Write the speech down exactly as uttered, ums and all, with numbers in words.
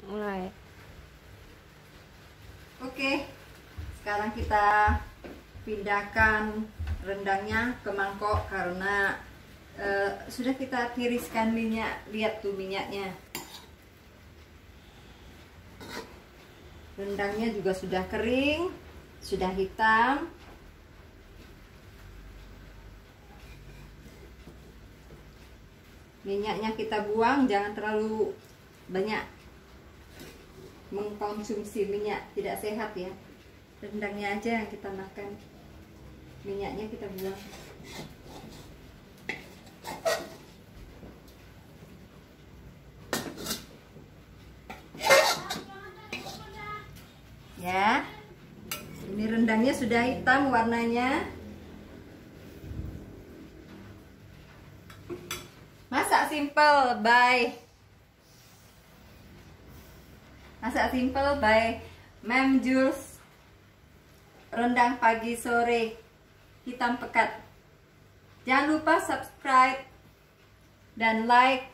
Mulai. Oke, sekarang kita pindahkan rendangnya ke mangkok karena uh, sudah kita tiriskan minyak. Lihat tuh minyaknya. Rendangnya juga sudah kering, sudah hitam. Minyaknya kita buang, jangan terlalu banyak mengkonsumsi minyak, tidak sehat ya. Rendangnya aja yang kita makan, minyaknya kita buang. Ya, ini rendangnya sudah hitam warnanya. Masak simple by Masak simple by Mem Jules. Rendang pagi sore hitam pekat. Jangan lupa subscribe dan like